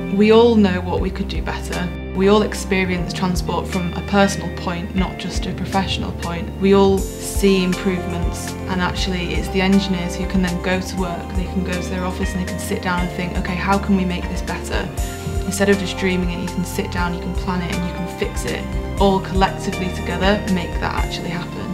We all know what we could do better. We all experience transport from a personal point, not just a professional point. We all see improvements, and actually it's the engineers who can then go to work, they can go to their office and they can sit down and think, okay, how can we make this better? Instead of just dreaming it, you can sit down, you can plan it and you can fix it. All collectively together make that actually happen.